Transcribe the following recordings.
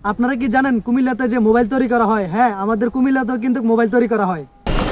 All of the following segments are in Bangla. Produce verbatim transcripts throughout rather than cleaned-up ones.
আপনারা কি জানেন কুমিল্লাতে যে মোবাইল তৈরি করা হয়? হ্যাঁ, আমাদের কুমিল্লাতেও কিন্তু মোবাইল তৈরি করা হয়।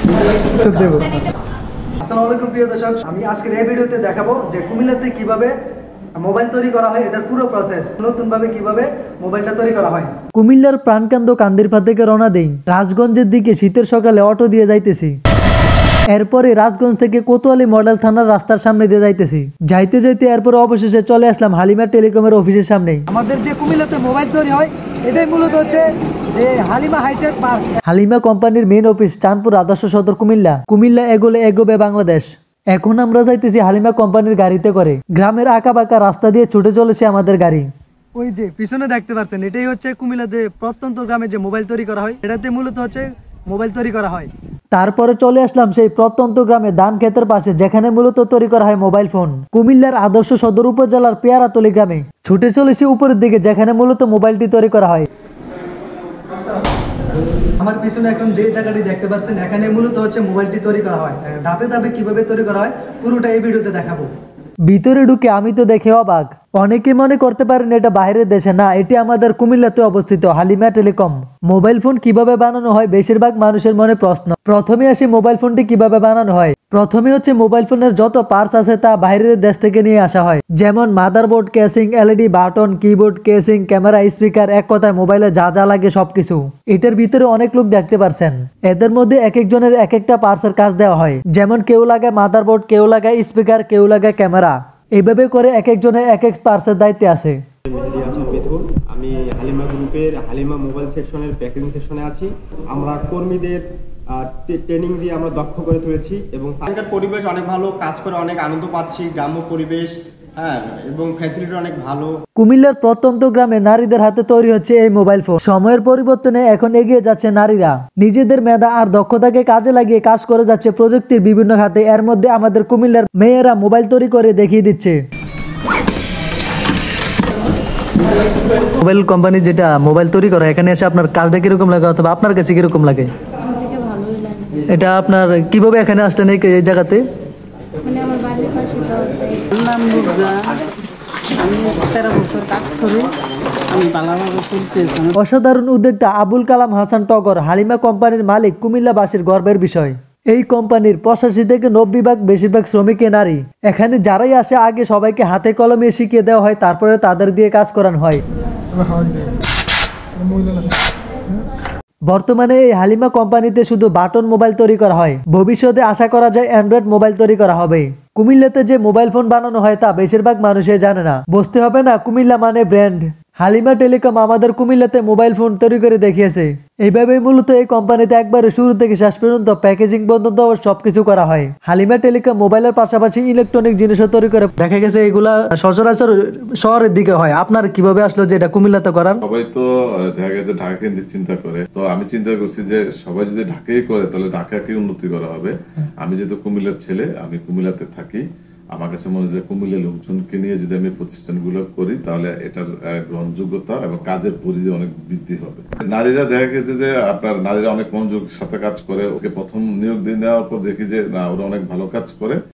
আসসালামু আলাইকুম প্রিয় দর্শক, আমি আজকের এই ভিডিওতে দেখাবো যে কুমিল্লাতে কিভাবে মোবাইল তৈরি করা হয়, এটার পুরো প্রসেস, নতুন ভাবে কিভাবে মোবাইলটা তৈরি করা হয়। কুমিল্লার প্রাণকেন্দ্র কান্দিরপাড় থেকে রওনা দেই রাজগঞ্জের দিকে। শীতের সকালে অটো দিয়ে যাইতেছি। এরপরে রাজগঞ্জ থেকে কোতোয়ালি মডেল থানার রাস্তার সামনে দিয়ে যাইতেছি। যাইতে যাইতে এরপরে অবশেষে চলে আসলাম হালিমা টেলিকমের অফিসের সামনে। আমাদের যে কুমিল্লাতে মোবাইল তৈরি হয় এটাই মূলত হচ্ছে যে হালিমা হাইটেক পার্ক। হালিমা কোম্পানির মেইন অফিস চাঁদপুর আদর্শ সদর কুমিল্লা। কুমিল্লা এগোলে এগোবে বাংলাদেশ। এখন আমরা যাইতেছি হালিমা কোম্পানির গাড়িতে করে। গ্রামের আঁকা বাঁকা রাস্তা দিয়ে ছুটে চলেছে আমাদের গাড়ি। ওই যে পিছনে দেখতে পাচ্ছেন, এটাই হচ্ছে কুমিল্লাতে প্রত্যন্ত গ্রামে যে মোবাইল তৈরি করা হয়, এটাতে মূলত হচ্ছে মোবাইল তৈরি করা হয়। তারপরে চলে আসলাম সেই প্রত্যন্ত গ্রামে ধান ক্ষেতের পাশে, যেখানে মূলত তৈরি করা হয় মোবাইল ফোন। কুমিল্লার আদর্শ সদর উপজেলার পেয়ারাতলী গ্রামে ছুটে চলেছি উপরের দিকে, যেখানে মূলত মোবাইলটি তৈরি করা হয়। আমার পিছনে এখন যে জায়গাটি দেখতে পাচ্ছেন, এখানে মূলত হচ্ছে মোবাইলটি তৈরি করা হয়। ধাপে ধাপে কিভাবে তৈরি করা হয় পুরোটা এই ভিডিওতে দেখাবো। ভিতরে ঢুকে আমি তো দেখে অবাক। অনেকে মনে করতে পারেন এটা বাইরের দেশে, না, এটি আমাদের কুমিল্লাতে অবস্থিত হালিমা টেলিকম। মোবাইল ফোন কিভাবে বানানো হয় বেশিরভাগ মানুষের মনে প্রশ্ন। প্রথমে আসি মোবাইল ফোনটি কিভাবে বানানো হয়। প্রথমে হচ্ছে মোবাইল ফোনের যত পার্টস আছে তা বাইরের দেশ থেকে নিয়ে আসা হয়, যেমন motherboard, casing, LED button, keyboard, casing, camera, speaker, এক কথায় মোবাইলে যা যা লাগে সবকিছু। এটার ভিতরে অনেক লোক দেখতে পারছেন। এদের মধ্যে এক একজনের এক একটা পার্টসের কাজ দেওয়া হয়, যেমন কেউ লাগায় মাদারবোর্ড, কেউ লাগায় স্পিকার, কেউ লাগায় ক্যামেরা। এইভাবে করে এক একজনের এক এক পার্টসের দায়িত্বে আছে। আমি হালিমা গ্রুপের হালিমা মোবাইল সেকশনের প্যাকেজিং সেকশনে আছি। আমরা কর্মীদের ট্রেনিং দিয়ে আমরা দক্ষ করে তুলেছি এবং এখানকার পরিবেশ অনেক ভালো, কাজ করে অনেক আনন্দ পাচ্ছি। গ্রাম্য পরিবেশ, হ্যাঁ, এবং ফ্যাসিলিটি অনেক ভালো। কুমিল্লার প্রত্যন্ত গ্রামে নারীদের হাতে তৈরি হচ্ছে এই মোবাইল ফোন। সময়ের পরিবর্তনে এখন এগিয়ে যাচ্ছে নারীরা। নিজেদের মেধা আর দক্ষতাকে কাজে লাগিয়ে কাজ করে যাচ্ছে প্রযুক্তির বিভিন্ন খাতে। এর মধ্যে আমাদের কুমিল্লার মেয়েরা মোবাইল তৈরি করে দেখিয়ে দিচ্ছে। মোবাইল কোম্পানি যেটা মোবাইল তৈরি করে, এখানে এসে আপনার কাজটা কিরকম লাগে অথবা আপনার কাছে কিরকম লাগে? এটা আপনার কিভাবে এখানে আসলেন এই জায়গাতে? মানে আমার বাড়ির পাশে তো নাম মুরগা, আমি তেরো বছর কাজ করি, আমি ভালোভাবে চলতেছি। অসাধারণ উদ্যোক্তা আবুল কালাম হাসান টগর হালিমা কোম্পানির মালিক কুমিল্লাবাসীর গর্বের বিষয়। এই কোম্পানির পঁচাশি থেকে নব্বই ভাগ বেশিরভাগ শ্রমিকই নারী। এখানে যারাই আসে আগে সবাইকে হাতে কলমে শিখিয়ে দেওয়া হয়, তারপরে তাদের দিয়ে কাজ করানো হয়। বর্তমানে এই হালিমা কোম্পানিতে শুধু বাটন মোবাইল তৈরি করা হয়। ভবিষ্যতে আশা করা যায় অ্যান্ড্রয়েড মোবাইল তৈরি করা হবে। কুমিল্লাতে যে মোবাইল ফোন বানানো হয় তা বেশিরভাগ মানুষই জানে না। বুঝতে হবে না, কুমিল্লা মানে ব্র্যান্ড। হালিমা টেলিকম আমাদের কুমিল্লাতে মোবাইল ফোন তৈরি করে দেখিয়েছে। এইভাবেই মূলত এই কোম্পানিতে একবারে শুরু থেকে শেষ পর্যন্ত প্যাকেজিং পর্যন্ত সবকিছু করা হয়। হালিমা টেলিকম মোবাইলের পাশাপাশি ইলেকট্রনিক জিনিসও তৈরি করে। দেখা গেছে এগুলা সচরাচর শহরের দিকে হয়। আপনার কিভাবে আসলো যে এটা কুমিল্লাতে করান? সবাই তো দেখা গেছে ঢাকা কেন্দ্রিক চিন্তা করে, তো আমি চিন্তা করছি যে সবাই যদি ঢাকাই করে তাহলে ঢাকাকে উন্নতি করা হবে। আমি যেহেতু কুমিল্লার ছেলে, আমি কুমিল্লাতে থাকি, আমার কাছে মনে হয় কুমিল্লার লোকজনকে নিয়ে যদি আমি প্রতিষ্ঠানগুলো করি তাহলে এটার গ্রহণযোগ্যতা এবং কাজের পরিধি অনেক বৃদ্ধি হবে। নারীরা দেখা গেছে যে আপনার নারীরা অনেক মনোযোগের সাথে কাজ করে। ওকে প্রথম নিয়োগ দিয়ে নেওয়ার পর দেখি যে না, ওরা অনেক ভালো কাজ করে।